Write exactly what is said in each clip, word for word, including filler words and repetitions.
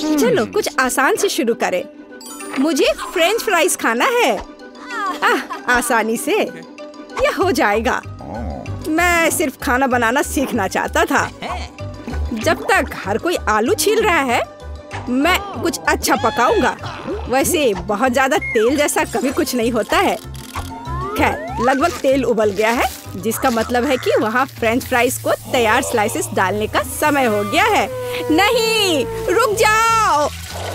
चलो कुछ आसान से शुरू करें। मुझे फ्रेंच फ्राइज खाना है। आह, आसानी से यह हो जाएगा। मैं सिर्फ खाना बनाना सीखना चाहता था। जब तक हर कोई आलू छील रहा है, मैं कुछ अच्छा पकाऊंगा। वैसे बहुत ज्यादा तेल जैसा कभी कुछ नहीं होता है। खैर, लगभग तेल उबल गया है, जिसका मतलब है कि वहाँ फ्रेंच फ्राइज को तैयार स्लाइसेस डालने का समय हो गया है। नहीं, रुक जाओ।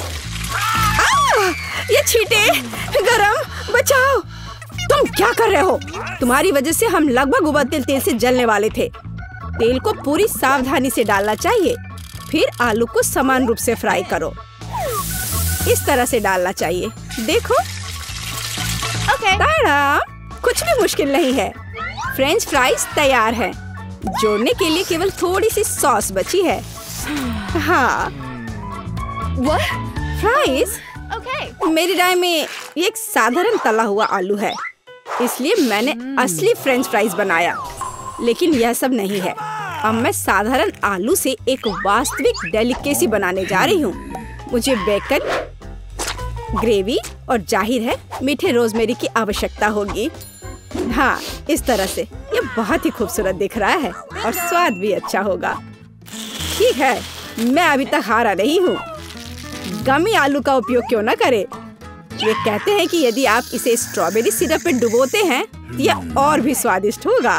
आ, ये छींटे, गरम, बचाओ। तुम क्या कर रहे हो? तुम्हारी वजह से हम लगभग उबलते तेल से जलने वाले थे। तेल को पूरी सावधानी से डालना चाहिए। फिर आलू को समान रूप से फ्राई करो। इस तरह से डालना चाहिए। देखो, Okay. ताड़ा, कुछ भी मुश्किल नहीं है। फ्रेंच फ्राइज तैयार है। जोड़ने के लिए केवल थोड़ी सी सॉस बची है। हाँ, What? फ्राइज। Okay. मेरी राय में ये एक साधारण तला हुआ आलू है, इसलिए मैंने असली फ्रेंच फ्राइज बनाया। लेकिन यह सब नहीं है। अब मैं साधारण आलू से एक वास्तविक डेलिकेसी बनाने जा रही हूँ। मुझे बेकन, ग्रेवी और जाहिर है मीठे रोजमेरी की आवश्यकता होगी। हाँ, इस तरह से ये बहुत ही खूबसूरत दिख रहा है और स्वाद भी अच्छा होगा। ठीक है, मैं अभी तक हारा नहीं हूँ। गमी आलू का उपयोग क्यों न करें? ये कहते हैं कि यदि आप इसे स्ट्रॉबेरी सिरप में डुबोते हैं तो यह और भी स्वादिष्ट होगा।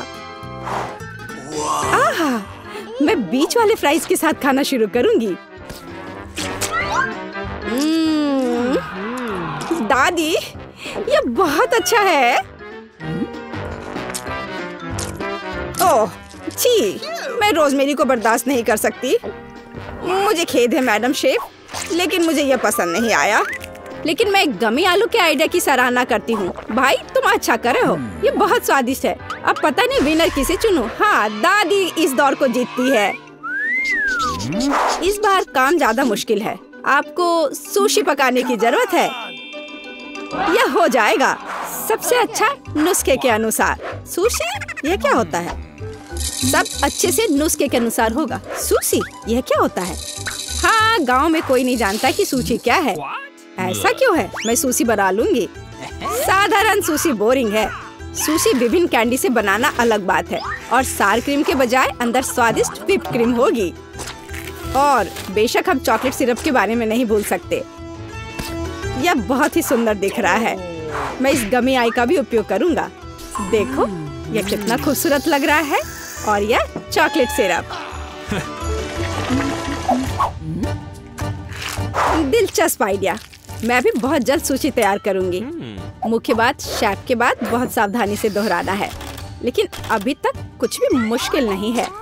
आहा, मैं बीच वाले फ्राइज के साथ खाना शुरू करूंगी। हम्म, दादी, ये बहुत अच्छा है। ओह, छी, मैं रोजमेरी को बर्दाश्त नहीं कर सकती। मुझे खेद है मैडम शेफ, लेकिन मुझे यह पसंद नहीं आया। लेकिन मैं गमी आलू के आइडिया की सराहना करती हूँ। भाई, तुम अच्छा कर रहे हो। ये बहुत स्वादिष्ट है। अब पता नहीं विनर किसे चुनूं। हाँ, दादी इस दौर को जीतती है। इस बार काम ज्यादा मुश्किल है। आपको सुशी पकाने की जरूरत है। यह हो जाएगा सबसे अच्छा नुस्खे के अनुसार। सुशी, यह क्या होता है? सब अच्छे से नुस्खे के अनुसार होगा। सुशी, यह क्या होता है? हाँ, गांव में कोई नहीं जानता कि सुशी क्या है। ऐसा क्यों है? मैं सुशी बना लूंगी। साधारण सुशी बोरिंग है। सुशी विभिन्न कैंडी से बनाना अलग बात है, और सार क्रीम के बजाय अंदर स्वादिष्ट व्हिप्ड क्रीम होगी। और बेशक हम चॉकलेट सिरप के बारे में नहीं भूल सकते। यह बहुत ही सुंदर दिख रहा है। मैं इस गमी आई का भी उपयोग करूंगा। देखो, यह कितना खूबसूरत लग रहा है। और यह चॉकलेट सिरप। दिलचस्प आइडिया। मैं भी बहुत जल्द सुशी तैयार करूंगी। मुख्य बात शेफ के बाद बहुत सावधानी से दोहराना है। लेकिन अभी तक कुछ भी मुश्किल नहीं है।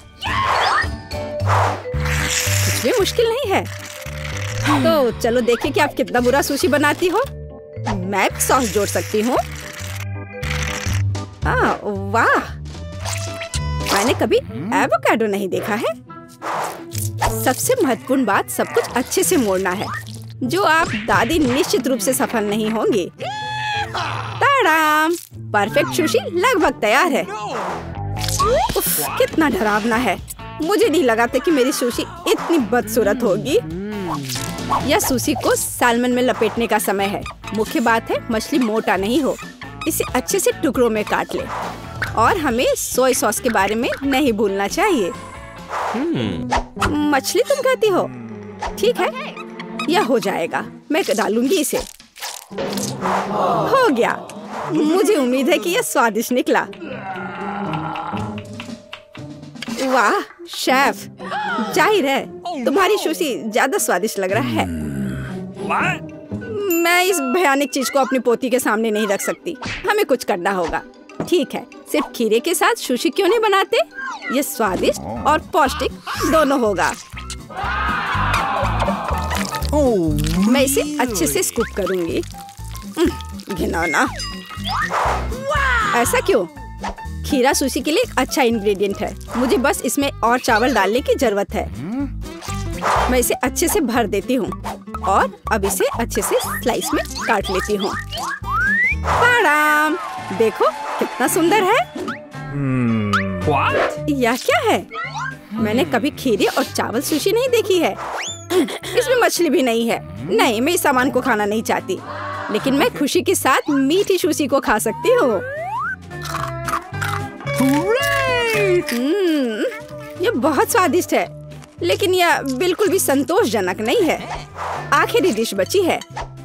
कुछ भी मुश्किल नहीं है। तो चलो देखें कि आप कितना बुरा सुशी बनाती हो। मैं भी सॉस जोड़ सकती हूँ। वाह, मैंने कभी एवोकाडो नहीं देखा है। सबसे महत्वपूर्ण बात, सब कुछ अच्छे से मोड़ना है, जो आप दादी निश्चित रूप से सफल नहीं होंगी। ताड़ाम, परफेक्ट सुशी लगभग तैयार है। उफ, कितना डरावना है। मुझे नहीं लगा था कि मेरी सुशी इतनी बदसूरत होगी। यह सुशी को सालमन में लपेटने का समय है। मुख्य बात है मछली मोटा नहीं हो। इसे अच्छे से टुकड़ों में काट ले। और हमें सोया सॉस के बारे में नहीं भूलना चाहिए। मछली तुम कहती हो? ठीक है, यह हो जाएगा। मैं डालूंगी इसे। हो गया। मुझे उम्मीद है कि यह स्वादिष्ट निकला। वाह शेफ, जाहिर है तुम्हारी सुशी ज्यादा स्वादिष्ट लग रहा है। मैं इस भयानक चीज को अपनी पोती के सामने नहीं रख सकती। हमें कुछ करना होगा। ठीक है, सिर्फ खीरे के साथ सुशी क्यों नहीं बनाते? ये स्वादिष्ट और पौष्टिक दोनों होगा। मैं इसे अच्छे से स्कूप करूंगी। घिनौना। ऐसा क्यों? खीरा सुशी के लिए एक अच्छा इंग्रेडिएंट है। मुझे बस इसमें और चावल डालने की जरूरत है। मैं इसे अच्छे से भर देती हूँ और अब इसे अच्छे से स्लाइस में काट लेती हूँ। देखो कितना सुंदर है। What? यह क्या है? मैंने कभी खीरे और चावल सुशी नहीं देखी है। इसमें मछली भी नहीं है। नहीं, मैं इस सामान को खाना नहीं चाहती, लेकिन मैं खुशी के साथ मीठी सुशी को खा सकती हूँ। हम्म, ये बहुत स्वादिष्ट है, लेकिन यह बिल्कुल भी संतोषजनक नहीं है। आखिरी डिश बची है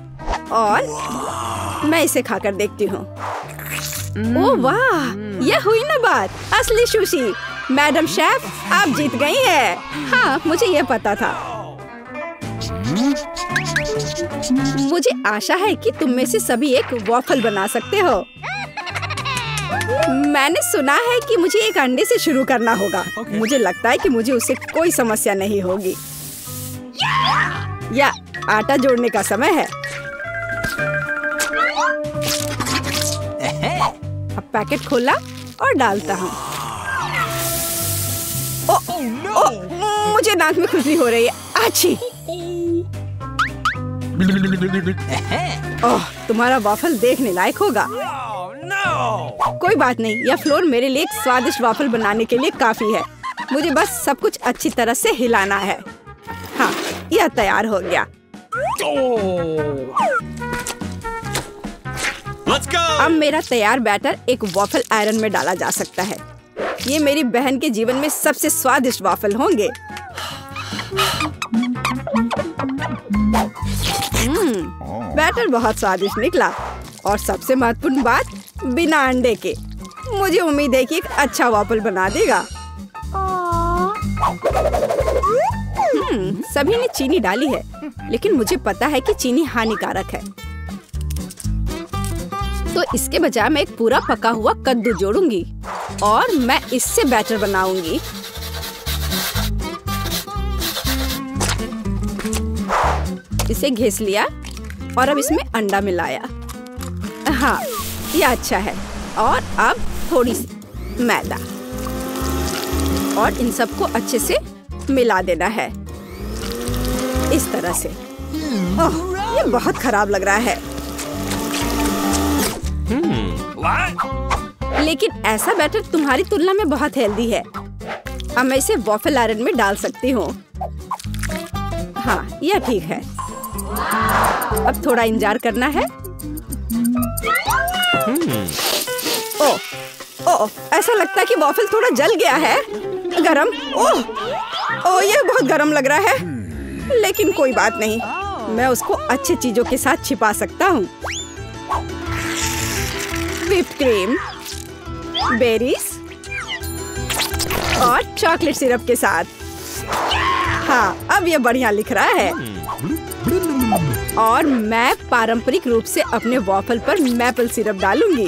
और मैं इसे खाकर देखती हूँ। ओह वाह, यह हुई ना बात, असली सुशी। मैडम शेफ, आप जीत गई हैं। हाँ, मुझे यह पता था। मुझे आशा है कि तुम में से सभी एक वॉफल बना सकते हो। मैंने सुना है कि मुझे एक अंडे से शुरू करना होगा। okay. मुझे लगता है कि मुझे उससे कोई समस्या नहीं होगी। या आटा जोड़ने का समय है। अब पैकेट खोला और डालता हूँ। ओ, ओ, मुझे नाक में खुजली हो रही है। आछी। ओह, तुम्हारा वॉफल देखने लायक होगा। कोई बात नहीं, यह फ्लोर मेरे लिए एक स्वादिष्ट वॉफल बनाने के लिए काफी है। मुझे बस सब कुछ अच्छी तरह से हिलाना है। हाँ, यह तैयार हो गया। Let's go! अब मेरा तैयार बैटर एक वॉफल आयरन में डाला जा सकता है। ये मेरी बहन के जीवन में सबसे स्वादिष्ट वॉफल होंगे। हम्म, बैटर बहुत स्वादिष्ट निकला और सबसे महत्वपूर्ण बात, बिना अंडे के। मुझे उम्मीद है कि एक अच्छा वॉफल बना देगा। हम्म, सभी ने चीनी डाली है, लेकिन मुझे पता है कि चीनी हानिकारक है। तो इसके बजाय मैं एक पूरा पका हुआ कद्दू जोड़ूंगी और मैं इससे बैटर बनाऊंगी। इसे घिस लिया और अब इसमें अंडा मिलाया। हाँ, ये अच्छा है। और अब थोड़ी सी मैदा और इन सबको अच्छे से मिला देना है, इस तरह से। ओह, ये बहुत खराब लग रहा है। लेकिन ऐसा बैटर तुम्हारी तुलना में बहुत हेल्दी है। अब मैं इसे वॉफल आयरन में डाल सकती हूँ। हाँ, यह ठीक है। अब थोड़ा इंतजार करना है। ओह, ओह, ऐसा लगता है कि वॉफल थोड़ा जल गया है। गरम। ओह, ओह, यह बहुत गरम लग रहा है, लेकिन कोई बात नहीं, मैं उसको अच्छी चीजों के साथ छिपा सकता हूँ। व्हिप्ड क्रीम, बेरीज और चॉकलेट सिरप के साथ। हाँ, अब यह बढ़िया लिख रहा है। और मैं पारंपरिक रूप से अपने वॉफल पर मैपल सिरप डालूंगी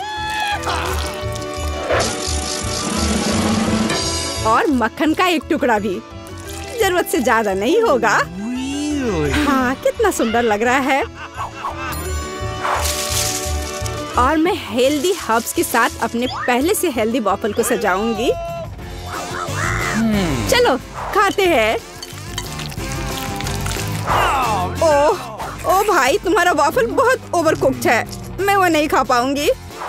और मक्खन का एक टुकड़ा भी। जरूरत से ज्यादा नहीं होगा। हाँ, कितना सुंदर लग रहा है। और मैं हेल्दी हर्ब्स के साथ अपने पहले से हेल्दी वॉफल को सजाऊंगी। चलो खाते हैं। ओह, ओह भाई, तुम्हारा वॉफल बहुत ओवरकुक्ड है। मैं वो नहीं खा पाऊंगी।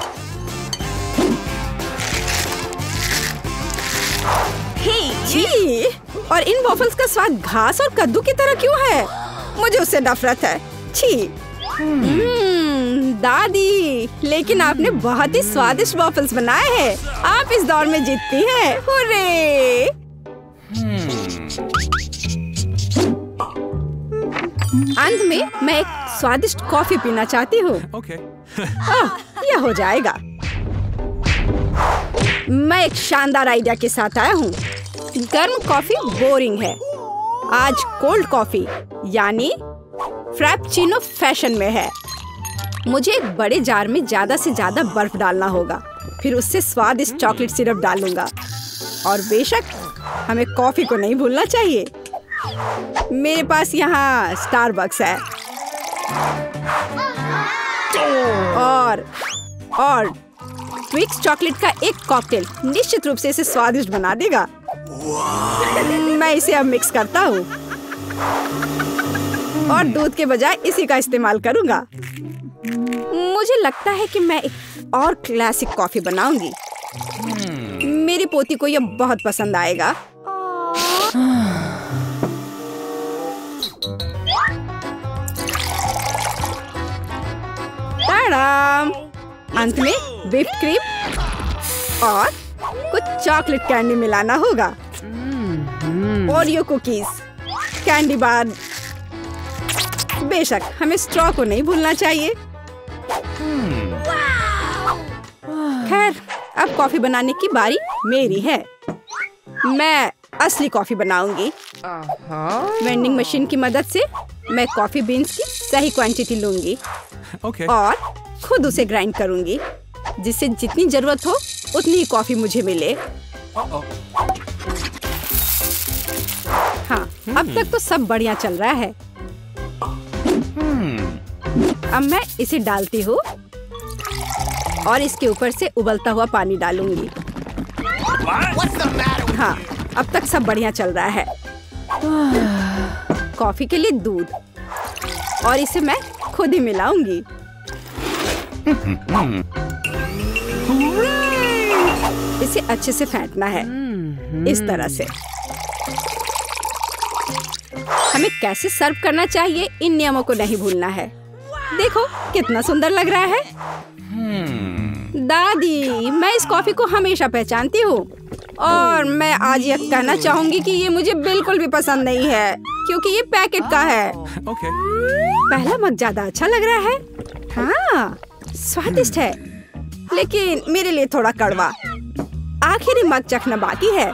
छी, और इन वॉफल्स का स्वाद घास और कद्दू की तरह क्यों है? मुझे उससे नफरत है। छी। हम्म, दादी, लेकिन आपने बहुत ही स्वादिष्ट वॉफल्स बनाए हैं। आप इस दौर में जीतती हैं। हुर्रे! अंत में मैं एक स्वादिष्ट कॉफी पीना चाहती हूँ। Okay. यह हो जाएगा। मैं एक शानदार आइडिया के साथ आया हूँ। गर्म कॉफी बोरिंग है। आज कोल्ड कॉफी यानी फ्रैप्पुचिनो फैशन में है। मुझे एक बड़े जार में ज्यादा से ज्यादा बर्फ डालना होगा, फिर उससे स्वादिष्ट चॉकलेट सिरप डालूंगा। और बेशक हमें कॉफी को नहीं भूलना चाहिए। मेरे पास यहाँ स्टारबक्स है और और ट्विक्स चॉकलेट का एक कॉकटेल निश्चित रूप से इसे स्वादिष्ट बना देगा। मैं इसे अब मिक्स करता हूँ और दूध के बजाय इसी का इस्तेमाल करूँगा। मुझे लगता है कि मैं एक और क्लासिक कॉफी बनाऊंगी। मेरी पोती को यह बहुत पसंद आएगा। टाडाम! अंत में व्हिप्ड क्रीम और कुछ चॉकलेट कैंडी मिलाना होगा। Oreo cookies, candy bar. बेशक हमें स्ट्रॉ को नहीं भूलना चाहिए। खैर, अब कॉफी बनाने की बारी मेरी है। मैं असली कॉफी बनाऊंगी। वेंडिंग मशीन की मदद से मैं कॉफी बीन्स की सही क्वांटिटी लूंगी Okay. और खुद उसे ग्राइंड करूंगी, जिससे जितनी जरूरत हो उतनी ही कॉफी मुझे मिले। Uh-oh. हाँ, अब तक तो सब बढ़िया चल रहा है। अब मैं इसे डालती हूँ और इसके ऊपर से उबलता हुआ पानी डालूंगी। हाँ, अब तक सब बढ़िया चल रहा है। कॉफी के लिए दूध और इसे मैं खुद ही मिलाऊंगी। इसे अच्छे से फेंटना है, इस तरह से। हमें कैसे सर्व करना चाहिए, इन नियमों को नहीं भूलना है। देखो कितना सुंदर लग रहा है। दादी, मैं इस कॉफी को हमेशा पहचानती हूँ और मैं आज ये कहना चाहूंगी कि ये मुझे बिल्कुल भी पसंद नहीं है, क्योंकि ये पैकेट का है। Okay. पहला मग ज्यादा अच्छा लग रहा है। हाँ, स्वादिष्ट है, लेकिन मेरे लिए थोड़ा कड़वा। आखिरी मग चखना बाकी है।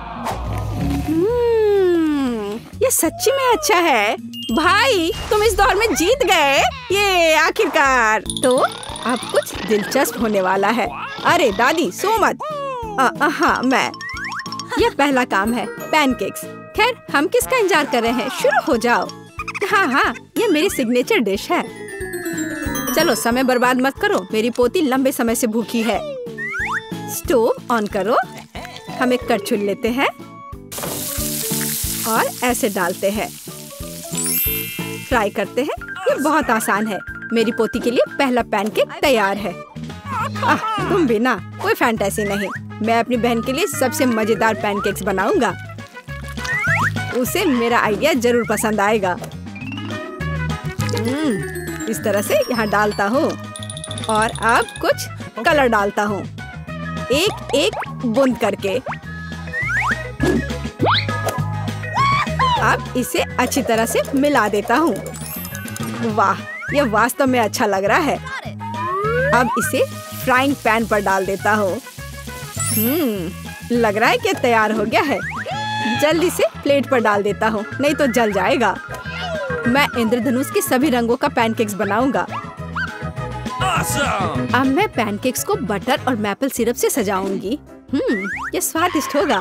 हम्म, ये सच्ची में अच्छा है। भाई, तुम इस दौर में जीत गए। ये आखिरकार। तो अब कुछ दिलचस्प होने वाला है। अरे दादी, सो मत। आ, आ, हाँ, मैं। यह पहला काम है, पैनकेक्स। खैर, हम किसका इंतजार कर रहे हैं? शुरू हो जाओ। हाँ हाँ, ये मेरी सिग्नेचर डिश है। चलो, समय बर्बाद मत करो, मेरी पोती लंबे समय से भूखी है। स्टोव ऑन करो। हम एक करछुल लेते हैं और ऐसे डालते हैं। फ्राई करते हैं। ये बहुत आसान है। मेरी पोती के लिए पहला पैनकेक तैयार है। आह, तुम भी ना, कोई फैंटेसी नहीं। मैं अपनी बहन के लिए सबसे मजेदार पैनकेक्स बनाऊंगा। उसे मेरा आइडिया जरूर पसंद आएगा। हम्म, इस तरह से यहाँ डालता हूँ और अब कुछ कलर डालता हूँ, एक एक बूंद करके। अब इसे अच्छी तरह से मिला देता हूँ। वाह, यह वास्तव में अच्छा लग रहा है। अब इसे फ्राइंग पैन पर डाल देता हूँ। हम्म, लग रहा है कि तैयार हो गया है। जल्दी से प्लेट पर डाल देता हूँ, नहीं तो जल जाएगा। मैं इंद्रधनुष के सभी रंगों का पैनकेक्स बनाऊंगा। Awesome! अब मैं पैनकेक्स को बटर और मैपल सिरप से सजाऊंगी। हम्म, ये स्वादिष्ट होगा।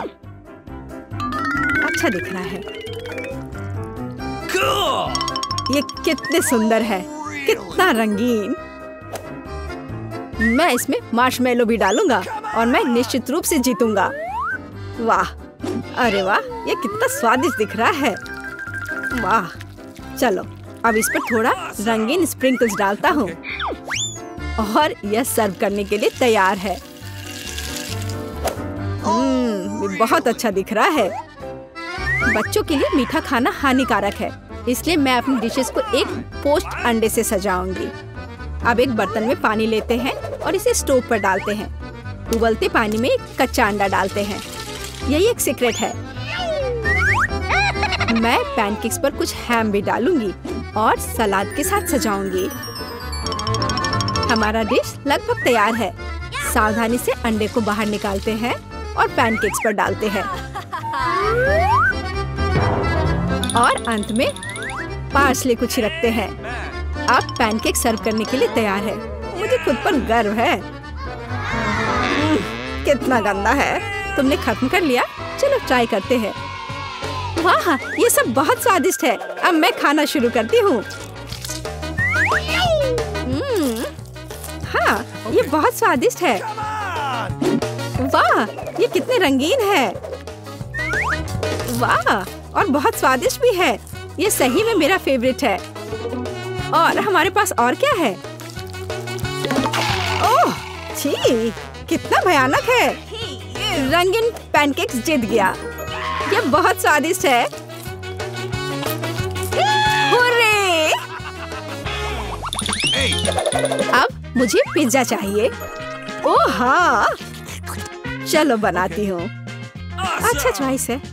अच्छा दिख रहा है। Cool! ये कितने सुंदर है, कितना रंगीन। मैं इसमें मार्शमेलो भी डालूंगा और मैं निश्चित रूप से जीतूंगा। वाह, अरे वाह, ये कितना स्वादिष्ट दिख रहा है। वाह, चलो अब इस पर थोड़ा रंगीन स्प्रिंकल्स डालता हूँ और यह सर्व करने के लिए तैयार है। हम्म, ये बहुत अच्छा दिख रहा है। बच्चों के लिए मीठा खाना हानिकारक है, इसलिए मैं अपनी डिशेस को एक पोस्ट अंडे से सजाऊंगी। अब एक बर्तन में पानी लेते हैं और इसे स्टोव पर डालते हैं। उबलते पानी में एक कच्चा अंडा डालते हैं। यही एक सीक्रेट है। मैं पैनकेक्स पर कुछ हैम भी डालूंगी और सलाद के साथ सजाऊंगी। हमारा डिश लगभग तैयार है। सावधानी से अंडे को बाहर निकालते हैं और पैनकेक्स पर डालते हैं और अंत में पार्सले को छिड़कते हैं। अब पैनकेक सर्व करने के लिए तैयार है। मुझे खुद पर गर्व है। कितना गंदा है। तुमने खत्म कर लिया? चलो ट्राई करते हैं। वाह, ये सब बहुत स्वादिष्ट है। अब मैं खाना शुरू करती हूँ। हाँ, ये बहुत स्वादिष्ट है। वाह, ये कितने रंगीन है। वाह, और बहुत स्वादिष्ट भी है। ये सही में मेरा फेवरेट है। और हमारे पास और क्या है? ओह, छी, कितना भयानक है। रंगीन पैनकेक्स जीत गया। ये बहुत स्वादिष्ट है। हुर्रे! अब मुझे पिज्जा चाहिए। ओह हाँ, चलो बनाती हूँ। अच्छा चॉइस है।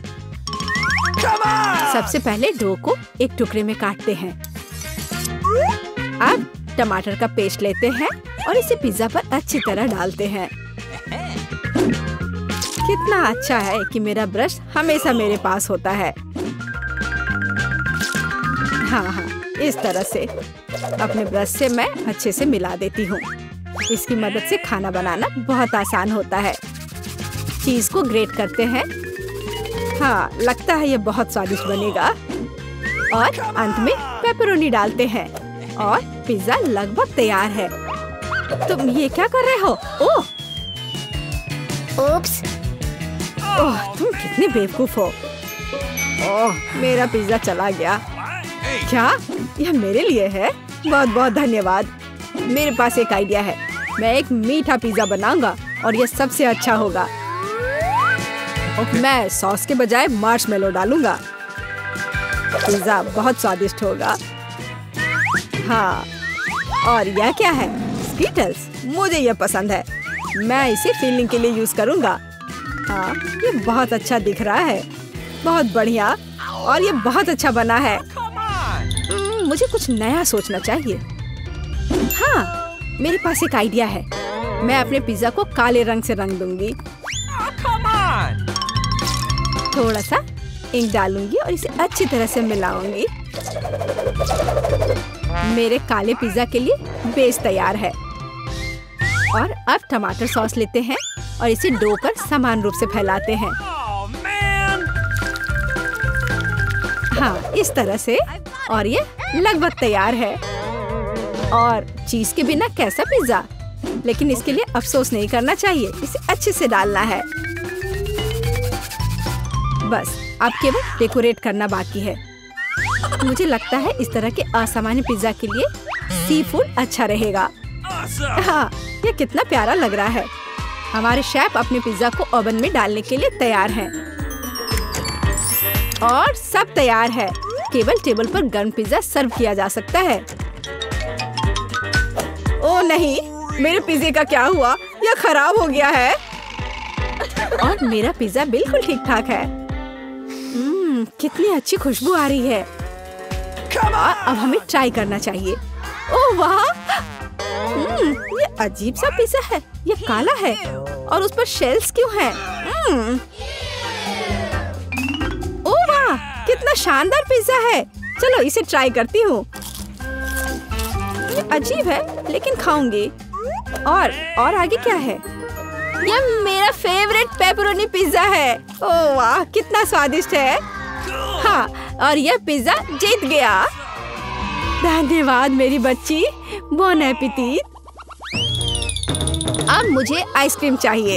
सबसे पहले डो को एक टुकड़े में काटते हैं। अब टमाटर का पेस्ट लेते हैं और इसे पिज्जा पर अच्छी तरह डालते हैं। कितना अच्छा है कि मेरा ब्रश हमेशा मेरे पास होता है। हाँ हाँ, इस तरह से अपने ब्रश से मैं अच्छे से मिला देती हूँ। इसकी मदद से खाना बनाना बहुत आसान होता है। चीज को ग्रेट करते हैं। हाँ, लगता है ये बहुत स्वादिष्ट बनेगा। और अंत में पेपरोनी डालते हैं और पिज्जा लगभग तैयार है। तुम ये क्या कर रहे हो? ओह Oops. ओह, तुम कितने बेवकूफ हो। ओह, मेरा पिज्जा चला गया। क्या यह मेरे लिए है? बहुत बहुत धन्यवाद। मेरे पास एक आइडिया है। मैं एक मीठा पिज्जा बनाऊंगा और यह सबसे अच्छा होगा। Okay. मैं सॉस के बजाय मार्शमेलो डालूंगा। पिज्जा बहुत स्वादिष्ट होगा। हाँ, और यह क्या है? स्कीटल्स। मुझे यह पसंद है। मैं इसे फीलिंग के लिए यूज करूंगा। हाँ, ये बहुत अच्छा दिख रहा है। बहुत बढ़िया। और ये बहुत अच्छा बना है। हम्म, मुझे कुछ नया सोचना चाहिए। हाँ, मेरे पास एक आइडिया है। मैं अपने पिज्जा को काले रंग से रंग दूंगी। थोड़ा सा इंक डालूंगी और इसे अच्छी तरह से मिलाऊंगी। मेरे काले पिज्जा के लिए बेस तैयार है। और अब टमाटर सॉस लेते हैं और इसे डो पर समान रूप से फैलाते हैं। हाँ, इस तरह से। और ये लगभग तैयार है। और चीज के बिना कैसा पिज्जा? लेकिन इसके लिए अफसोस नहीं करना चाहिए। इसे अच्छे से डालना है। बस अब केवल डेकोरेट करना बाकी है। मुझे लगता है इस तरह के असामान्य पिज्जा के लिए सी फूड अच्छा रहेगा। हाँ, ये कितना प्यारा लग रहा है। हमारे शेफ अपने पिज्जा को ओवन में डालने के लिए तैयार हैं। और सब तैयार है। केवल टेबल पर गर्म पिज्जा सर्व किया जा सकता है। ओह नहीं, मेरे पिज्जे का क्या हुआ? यह खराब हो गया है। और मेरा पिज्जा बिल्कुल ठीक ठाक है। हम्म, कितनी अच्छी खुशबू आ रही है। अब हमें ट्राई करना चाहिए। ओह वाह, हम्म, ये अजीब सा पिज्जा है। ये काला है और उस पर शेल्स क्यों हैं? हम्म, ओह वाह, कितना शानदार पिज्जा है। चलो इसे ट्राई करती हूँ। ये अजीब है लेकिन खाऊंगी। और और आगे क्या है? यह मेरा फेवरेट पेपरोनी पिज्जा है। ओह वाह, कितना स्वादिष्ट है। हाँ, और यह पिज्जा जीत गया। धन्यवाद मेरी बच्ची। Bon appetit. अब मुझे आइसक्रीम चाहिए।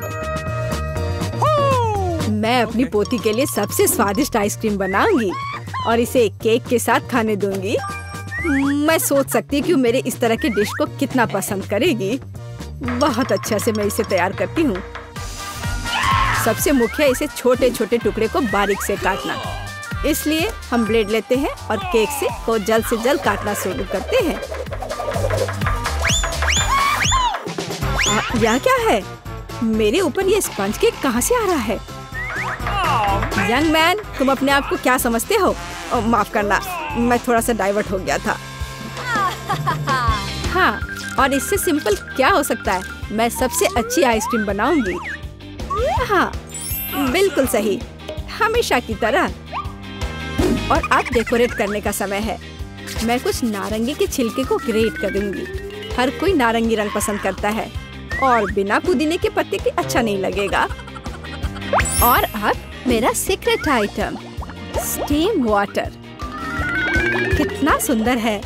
मैं अपनी पोती के लिए सबसे स्वादिष्ट आइसक्रीम बनाऊंगी और इसे केक के साथ खाने दूंगी। मैं सोच सकती हूँ कि मेरे इस तरह के डिश को कितना पसंद करेगी। बहुत अच्छा से मैं इसे तैयार करती हूँ। सबसे मुख्य इसे छोटे छोटे टुकड़े को बारीक से काटना। इसलिए हम ब्लेड लेते हैं और केक से को जल्द से जल्द काटना शुरू करते हैं। आ, यह क्या है? मेरे ऊपर ये स्पंज केक कहाँ से आ रहा है? यंग मैन, तुम अपने आप को क्या समझते हो? ओ, माफ करना, मैं थोड़ा सा डाइवर्ट हो गया था। हाँ, और इससे सिंपल क्या हो सकता है? मैं सबसे अच्छी आइसक्रीम बनाऊंगी। हाँ, बिल्कुल सही, हमेशा की तरह। और अब डेकोरेट करने का समय है। मैं कुछ नारंगी के छिलके को ग्रेट करूंगी। हर कोई नारंगी रंग पसंद करता है और बिना पुदीने के पत्ते के अच्छा नहीं लगेगा। और अब मेरा सीक्रेट आइटम, स्टीम वाटर। कितना सुंदर है।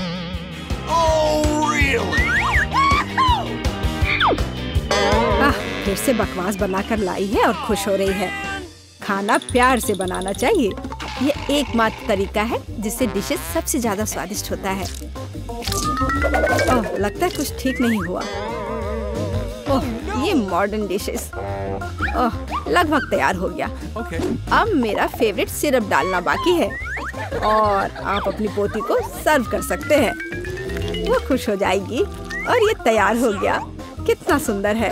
आह, फिर से बकवास बनाकर लाई है और खुश हो रही है। खाना प्यार से बनाना चाहिए। ये एकमात्र तरीका है जिससे डिशेस सबसे ज्यादा स्वादिष्ट होता है। ओह, लगता है कुछ ठीक नहीं हुआ। ओह, ये मॉडर्न डिशेस। ओह, लगभग तैयार हो गया। Okay. अब मेरा फेवरेट सिरप डालना बाकी है और आप अपनी पोती को सर्व कर सकते हैं। वो खुश हो जाएगी। और ये तैयार हो गया। कितना सुंदर है।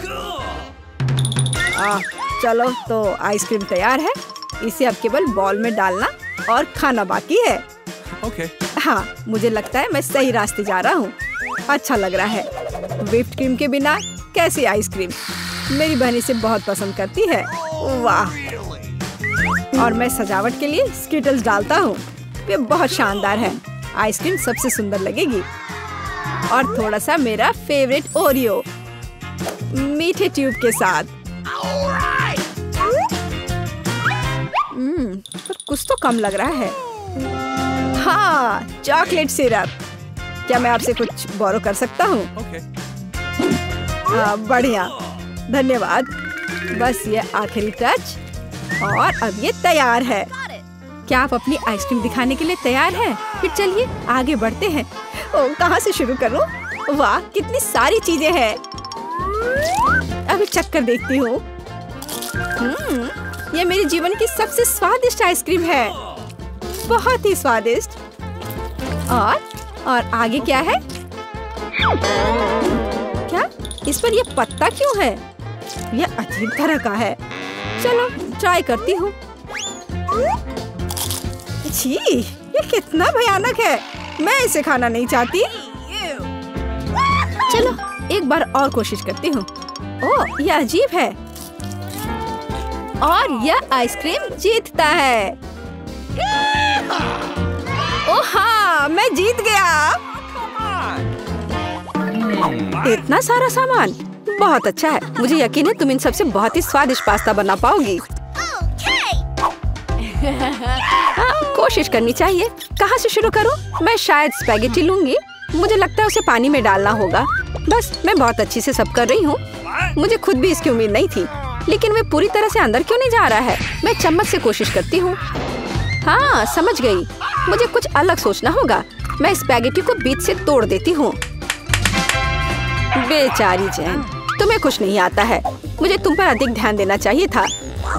आ, चलो तो आइसक्रीम तैयार है। इसे अब केवल बॉल में डालना और खाना बाकी है। Okay. हाँ, मुझे लगता है मैं सही रास्ते जा रहा हूँ। अच्छा लग रहा है। व्हिप्ड क्रीम के बिना कैसी आइसक्रीम। मेरी बहन इसे बहुत पसंद करती है। वाह। और मैं सजावट के लिए स्किटल्स डालता हूँ। ये बहुत शानदार है। आइसक्रीम सबसे सुंदर लगेगी। और थोड़ा सा मेरा फेवरेट ओरियो मीठे ट्यूब के साथ। हम्म, पर कुछ तो कम लग रहा है। हाँ, चॉकलेट सिरप। क्या मैं आपसे कुछ बोरो कर सकता हूँ? Okay. हाँ, बढ़िया, धन्यवाद। बस ये आखिरी टच और अब ये तैयार है। क्या आप अपनी आइसक्रीम दिखाने के लिए तैयार हैं? फिर चलिए आगे बढ़ते हैं। ओ, कहाँ से शुरू करूँ? वाह, कितनी सारी चीजें हैं। अभी चक्कर देखती हूँ। हम्म, ये मेरे जीवन की सबसे स्वादिष्ट आइसक्रीम है। बहुत ही स्वादिष्ट। और और आगे क्या है? क्या इस पर ये पत्ता क्यों है? ये अजीब तरह का है। चलो ट्राई करती हूँ। छी, ये कितना भयानक है। मैं इसे खाना नहीं चाहती। चलो एक बार और कोशिश करती हूँ। ओह, ये अजीब है। और यह आइसक्रीम जीतता है। ओह हाँ, मैं जीत गया। इतना सारा सामान, बहुत अच्छा है। मुझे यकीन है तुम इन सबसे बहुत ही स्वादिष्ट पास्ता बना पाओगी। हाँ, कोशिश करनी चाहिए। कहाँ से शुरू करूँ? मैं शायद स्पैगेटी लूंगी। मुझे लगता है उसे पानी में डालना होगा। बस मैं बहुत अच्छी से सब कर रही हूँ। मुझे खुद भी इसकी उम्मीद नहीं थी, लेकिन वे पूरी तरह से अंदर क्यों नहीं जा रहा है? मैं चम्मच से कोशिश करती हूँ। हाँ, समझ गई। मुझे कुछ अलग सोचना होगा। मैं स्पैगेटी को बीच से तोड़ देती हूँ। बेचारी जैन, तुम्हें कुछ नहीं आता है। मुझे तुम पर अधिक ध्यान देना चाहिए था।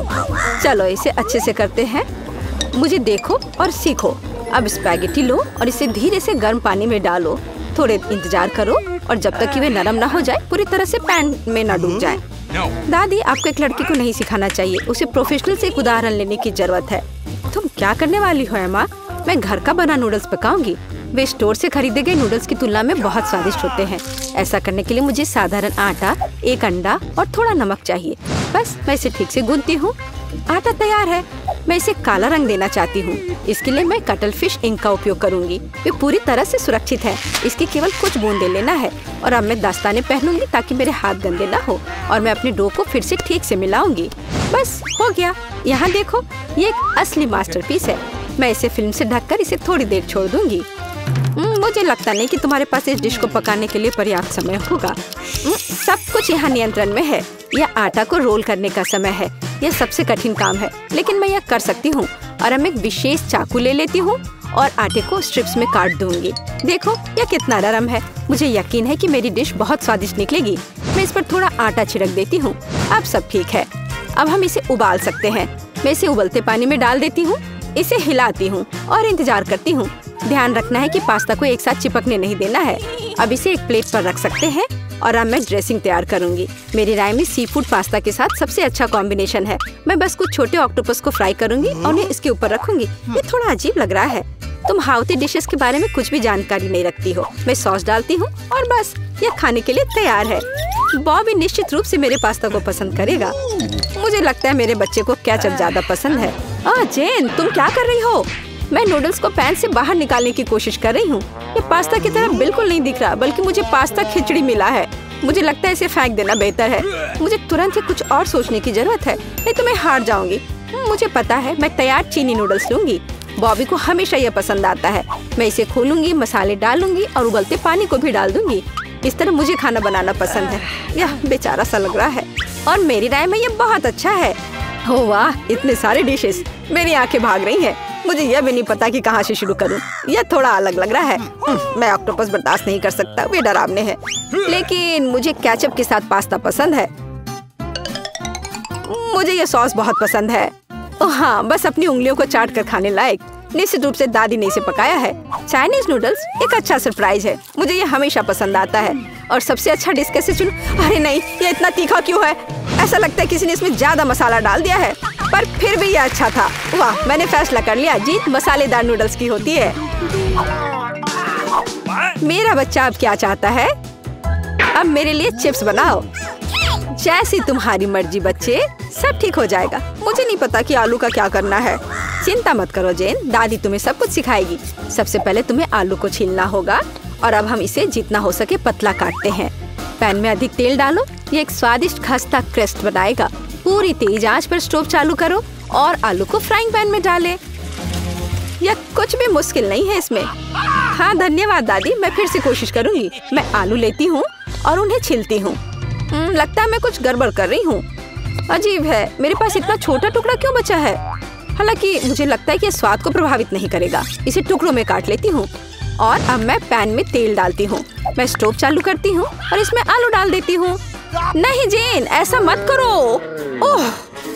चलो इसे अच्छे से करते हैं। मुझे देखो और सीखो। अब स्पैगेटी लो और इसे धीरे से गर्म पानी में डालो। थोड़े इंतजार करो और जब तक कि वे नरम ना हो जाए, पूरी तरह से पैन में ना डूब जाए। No. दादी, आपको एक लड़की को नहीं सिखाना चाहिए। उसे प्रोफेशनल से एक उदाहरण लेने की जरूरत है। तुम क्या करने वाली हो एमा? मैं घर का बना नूडल्स पकाऊंगी। वे स्टोर से खरीदे गए नूडल्स की तुलना में बहुत स्वादिष्ट होते हैं। ऐसा करने के लिए मुझे साधारण आटा, एक अंडा और थोड़ा नमक चाहिए। बस मैं इसे ठीक से गूंथती हूँ। आटा तैयार है। मैं इसे काला रंग देना चाहती हूँ। इसके लिए मैं कटल फिश इंक का उपयोग करूँगी। वे पूरी तरह से सुरक्षित है। इसकी केवल कुछ बूंदे लेना है। और अब मैं दस्ताने पहनूंगी ताकि मेरे हाथ गंदे ना हो। और मैं अपने डो को फिर से ठीक से मिलाऊंगी। बस हो गया। यहाँ देखो, ये एक असली मास्टरपीस है। मैं इसे फिल्म से ढककर इसे थोड़ी देर छोड़ दूंगी। मुझे लगता नहीं कि तुम्हारे पास इस डिश को पकाने के लिए पर्याप्त समय होगा। सब कुछ यहाँ नियंत्रण में है। यह आटा को रोल करने का समय है। यह सबसे कठिन काम है, लेकिन मैं यह कर सकती हूँ। और अब एक विशेष चाकू ले लेती हूँ और आटे को स्ट्रिप्स में काट दूंगी। देखो यह कितना नरम है। मुझे यकीन है कि मेरी डिश बहुत स्वादिष्ट निकलेगी। मैं इस पर थोड़ा आटा छिड़क देती हूँ। अब सब ठीक है। अब हम इसे उबाल सकते हैं। मैं इसे उबलते पानी में डाल देती हूँ। इसे हिलाती हूँ और इंतजार करती हूँ। ध्यान रखना है कि पास्ता को एक साथ चिपकने नहीं देना है। अब इसे एक प्लेट पर रख सकते हैं। और अब मैं ड्रेसिंग तैयार करूंगी। मेरी राय में सी फूड पास्ता के साथ सबसे अच्छा कॉम्बिनेशन है। मैं बस कुछ छोटे ऑक्टोपस को फ्राई करूंगी और उन्हें इसके ऊपर रखूंगी। ये थोड़ा अजीब लग रहा है। तुम हाउती डिशेस के बारे में कुछ भी जानकारी नहीं रखती हो। मैं सॉस डालती हूँ और बस यह खाने के लिए तैयार है। बॉबी निश्चित रूप से मेरे पास्ता को पसंद करेगा। मुझे लगता है मेरे बच्चे को केचप ज्यादा पसंद है। आ, जेन, तुम क्या कर रही हो? मैं नूडल्स को पैन से बाहर निकालने की कोशिश कर रही हूँ। ये पास्ता की तरह बिल्कुल नहीं दिख रहा, बल्कि मुझे पास्ता खिचड़ी मिला है। मुझे लगता है इसे फेंक देना बेहतर है। मुझे तुरंत ही कुछ और सोचने की जरूरत है, नहीं तो मैं हार जाऊंगी। मुझे पता है, मैं तैयार चीनी नूडल्स लूंगी। बॉबी को हमेशा यह पसंद आता है। मैं इसे खोलूंगी, मसाले डालूंगी और उबलते पानी को भी डाल दूंगी। इस तरह मुझे खाना बनाना पसंद है। यह बेचारा सा लग रहा है और मेरी राय में ये बहुत अच्छा है। हो वाह, इतने सारे डिशेस। मेरी आंखें भाग रही हैं। मुझे यह भी नहीं पता कि कहाँ से शुरू करूं। यह थोड़ा अलग लग रहा है। मैं ऑक्टोपस बर्दाश्त नहीं कर सकता, वे डरावने हैं। लेकिन मुझे केचप के साथ पास्ता पसंद है। मुझे यह सॉस बहुत पसंद है। ओह हाँ, बस अपनी उंगलियों को चाट कर खाने लायक। निश्चित रूप से दादी ने इसे पकाया है। चाइनीज नूडल्स एक अच्छा सरप्राइज है। मुझे यह हमेशा पसंद आता है। और सबसे अच्छा डिश कैसे चुनूं? अरे नहीं, ये इतना तीखा क्यों है? ऐसा लगता है किसी ने इसमें ज्यादा मसाला डाल दिया है, पर फिर भी ये अच्छा था। वाह, मैंने फैसला कर लिया, जीत मसालेदार नूडल्स की होती है। मेरा बच्चा अब क्या चाहता है? अब मेरे लिए चिप्स बनाओ। जैसी तुम्हारी मर्जी बच्चे, सब ठीक हो जाएगा। मुझे नहीं पता कि आलू का क्या करना है। चिंता मत करो जेन, दादी तुम्हें सब कुछ सिखाएगी। सबसे पहले तुम्हें आलू को छीलना होगा और अब हम इसे जितना हो सके पतला काटते हैं। पैन में अधिक तेल डालो, ये एक स्वादिष्ट खस्ता क्रस्ट बनाएगा। पूरी तेज आंच पर स्टोव चालू करो और आलू को फ्राइंग पैन में डालें। यह कुछ भी मुश्किल नहीं है इसमें। हाँ धन्यवाद दादी, मैं फिर से कोशिश करूंगी। मैं आलू लेती हूँ और उन्हें छीलती हूँ। लगता है मैं कुछ गड़बड़ कर रही हूँ। अजीब है, मेरे पास इतना छोटा टुकड़ा क्यों बचा है? हालांकि मुझे लगता है कि स्वाद को प्रभावित नहीं करेगा। इसे टुकड़ों में काट लेती हूँ और अब मैं पैन में तेल डालती हूँ। मैं स्टोव चालू करती हूँ और इसमें आलू डाल देती हूँ। नहीं जेन, ऐसा मत करो। ओह,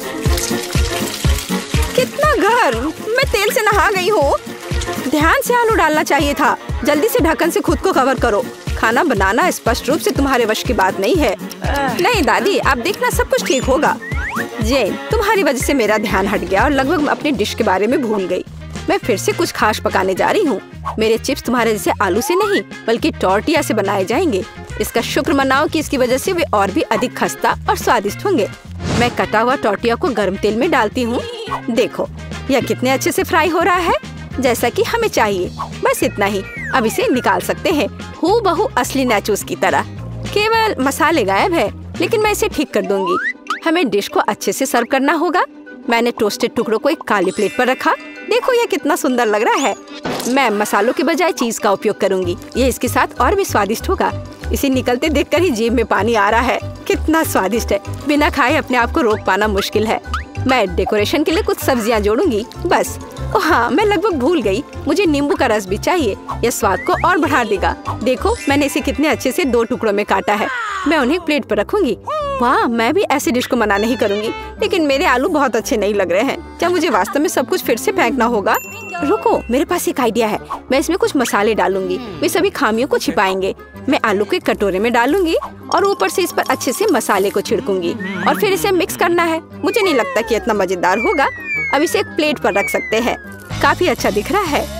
कितना गर्म! मैं तेल से नहा गई हूँ। ध्यान से आलू डालना चाहिए था। जल्दी से ढक्कन से खुद को कवर करो। खाना बनाना स्पष्ट रूप से तुम्हारे वश की बात नहीं है। नहीं दादी, आप देखना सब कुछ ठीक होगा। जेन, तुम्हारी वजह से मेरा ध्यान हट गया और लगभग अपनी डिश के बारे में भूल गई। मैं फिर से कुछ खास पकाने जा रही हूँ। मेरे चिप्स तुम्हारे जैसे आलू से नहीं बल्कि टॉर्टिया से बनाए जाएंगे। इसका शुक्र मनाओ कि इसकी वजह से वे और भी अधिक खस्ता और स्वादिष्ट होंगे। मैं कटा हुआ टॉर्टिया को गर्म तेल में डालती हूँ। देखो, यह कितने अच्छे से फ्राई हो रहा है, जैसा कि हमें चाहिए। बस इतना ही, अब इसे निकाल सकते हैं, हूबहू असली नाचोस की तरह। केवल मसाले गायब है, लेकिन मैं इसे ठीक कर दूंगी। हमें डिश को अच्छे से सर्व करना होगा। मैंने टोस्टेड टुकड़ों को एक काली प्लेट पर रखा। देखो यह कितना सुंदर लग रहा है। मैं मसालों के बजाय चीज का उपयोग करूंगी। ये इसके साथ और भी स्वादिष्ट होगा। इसे निकलते देखकर ही जीभ में पानी आ रहा है। कितना स्वादिष्ट है, बिना खाए अपने आप को रोक पाना मुश्किल है। मैं डेकोरेशन के लिए कुछ सब्जियां जोड़ूंगी बस। ओह हाँ, मैं लगभग भूल गई, मुझे नींबू का रस भी चाहिए। यह स्वाद को और बढ़ा देगा। देखो मैंने इसे कितने अच्छे से दो टुकड़ों में काटा है। मैं उन्हें प्लेट पर रखूंगी। वाह, मैं भी ऐसी डिश को मना नहीं करूंगी, लेकिन मेरे आलू बहुत अच्छे नहीं लग रहे हैं। क्या मुझे वास्तव में सब कुछ फिर से फेंकना होगा? रुको, मेरे पास एक आइडिया है। मैं इसमें कुछ मसाले डालूंगी, वे सभी खामियों को छिपाएंगे। मैं आलू को एक कटोरे में डालूंगी और ऊपर से इस पर अच्छे से मसाले को छिड़कूंगी और फिर इसे मिक्स करना है। मुझे नहीं लगता कि इतना मजेदार होगा। अब इसे एक प्लेट पर रख सकते हैं। काफी अच्छा दिख रहा है।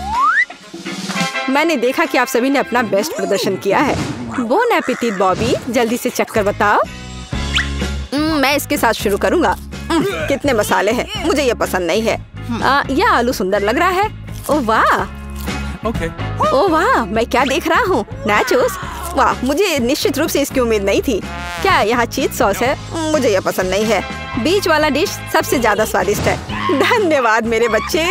मैंने देखा कि आप सभी ने अपना बेस्ट प्रदर्शन किया है। बोन एपेटिट बॉबी, जल्दी से चखकर बताओ। मैं इसके साथ शुरू करूंगा। कितने मसाले हैं, मुझे ये पसंद नहीं है। आ, यह आलू सुंदर लग रहा है। ओह वाह, Okay. ओह वाह, मैं क्या देख रहा हूँ? नाचोस। वाह, मुझे निश्चित रूप से इसकी उम्मीद नहीं थी। क्या यहाँ चीज सॉस है? मुझे यह पसंद नहीं है। बीच वाला डिश सबसे ज्यादा स्वादिष्ट है। धन्यवाद मेरे बच्चे।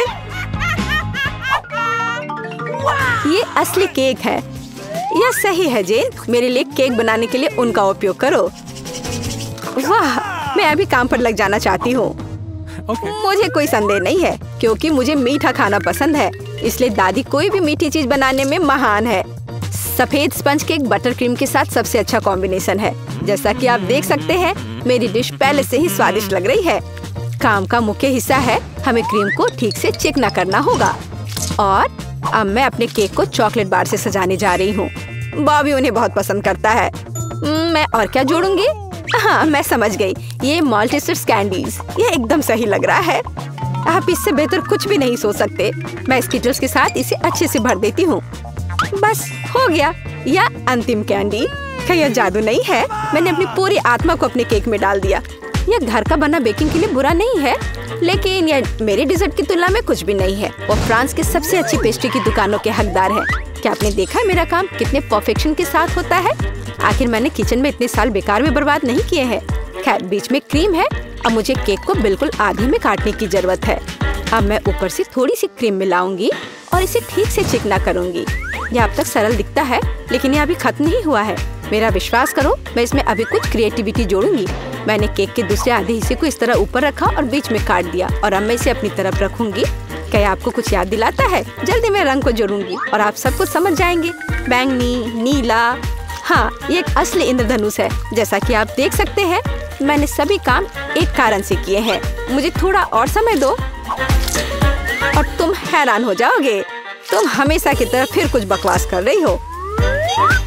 ये असली केक है। यह सही है जेन, मेरे लिए केक बनाने के लिए उनका उपयोग करो। वाह, मैं अभी काम पर लग जाना चाहती हूँ। Okay. मुझे कोई संदेह नहीं है, क्योंकि मुझे मीठा खाना पसंद है। इसलिए दादी कोई भी मीठी चीज बनाने में महान है। सफेद स्पंज केक बटर क्रीम के साथ सबसे अच्छा कॉम्बिनेशन है। जैसा कि आप देख सकते हैं, मेरी डिश पहले से ही स्वादिष्ट लग रही है। काम का मुख्य हिस्सा है, हमें क्रीम को ठीक से चिकना करना होगा। और अब मैं अपने केक को चॉकलेट बार से सजाने जा रही हूँ। बॉबी उन्हें बहुत पसंद करता है। मैं और क्या जोड़ूंगी? हाँ, मैं समझ गई। ये माल्टेसर्स कैंडीज, ये एकदम सही लग रहा है। आप इससे बेहतर कुछ भी नहीं सोच सकते। मैं स्किटल्स के साथ इसे अच्छे से भर देती हूँ। बस हो गया। यह अंतिम कैंडी। क्या यह जादू नहीं है? मैंने अपनी पूरी आत्मा को अपने केक में डाल दिया। यह घर का बना बेकिंग के लिए बुरा नहीं है, लेकिन यह मेरे डिजर्ट की तुलना में कुछ भी नहीं है। वो फ्रांस के सबसे अच्छी पेस्ट्री की दुकानों के हकदार हैं। क्या आपने देखा मेरा काम कितने परफेक्शन के साथ होता है? आखिर मैंने किचन में इतने साल बेकार में बर्बाद नहीं किए हैं। खैर, बीच में क्रीम है। अब मुझे केक को बिल्कुल आधे में काटने की जरूरत है। अब मैं ऊपर से थोड़ी सी क्रीम मिलाऊंगी और इसे ठीक से चिकना करूंगी। यह अब तक सरल दिखता है, लेकिन यह अभी खत्म नहीं हुआ है। मेरा विश्वास करो, मैं इसमें अभी कुछ क्रिएटिविटी जोड़ूंगी। मैंने केक के दूसरे आधे हिस्से को इस तरह ऊपर रखा और बीच में काट दिया और अब मैं इसे अपनी तरफ रखूंगी। क्या आपको कुछ याद दिलाता है? जल्दी मैं रंग को जोड़ूंगी और आप सब कुछ समझ जाएंगे। बैंगनी, नीला। हाँ, ये एक असली इंद्रधनुष है। जैसा कि आप देख सकते हैं, मैंने सभी काम एक कारण से किए हैं। मुझे थोड़ा और समय दो और तुम हैरान हो जाओगे। तुम हमेशा की तरह फिर कुछ बकवास कर रही हो।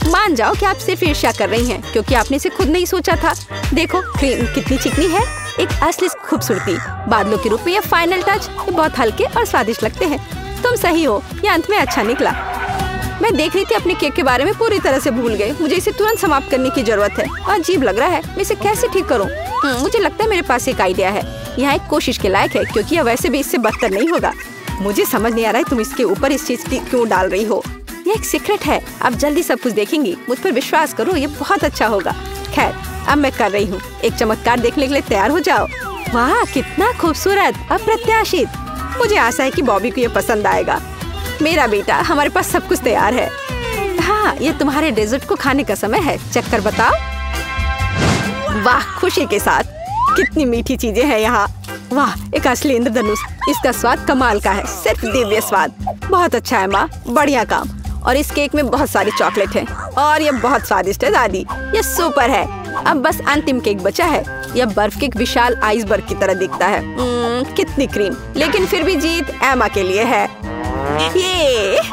मान जाओ कि आप सिर्फ ईर्ष्या कर रही हैं क्योंकि आपने इसे खुद नहीं सोचा था। देखो क्रीम कितनी चिकनी है, एक असली खूबसूरती। बादलों के रूप में ये फाइनल टच, ये बहुत हल्के और स्वादिष्ट लगते हैं। तुम सही हो, ये अंत में अच्छा निकला। मैं देख रही थी अपने केक के बारे में पूरी तरह से भूल गए। मुझे इसे तुरंत समाप्त करने की जरूरत है। अजीब लग रहा है, मैं इसे कैसे ठीक करूं? मुझे लगता है मेरे पास एक आइडिया है। यहाँ एक कोशिश के लायक है क्योंकि यह वैसे भी इससे बदतर नहीं होगा। मुझे समझ नहीं आ रहा है तुम इसके ऊपर इस चीज की क्यों डाल रही हो। ये एक सीक्रेट है, आप जल्दी सब कुछ देखेंगी। मुझ पर विश्वास करो, ये बहुत अच्छा होगा। खैर अब मैं कर रही हूँ। एक चमत्कार देखने के लिए तैयार हो जाओ। वाह कितना खूबसूरत, अप्रत्याशित। मुझे आशा है कि बॉबी को ये पसंद आएगा। मेरा बेटा, हमारे पास सब कुछ तैयार है। हाँ, ये तुम्हारे डेजर्ट को खाने का समय है। चेक कर बताओ। वाह खुशी के साथ, कितनी मीठी चीजें हैं यहाँ। वाह एक असली इंद्रधनुष। इसका स्वाद कमाल का है, सिर्फ दिव्य स्वाद। बहुत अच्छा है माँ, बढ़िया काम। और इस केक में बहुत सारी चॉकलेट है और ये बहुत स्वादिष्ट है दादी। ये सुपर है। अब बस अंतिम केक बचा है। यह बर्फ के एक विशाल आइसबर्ग की तरह दिखता है। कितनी क्रीम, लेकिन फिर भी जीत एमा के लिए है। ये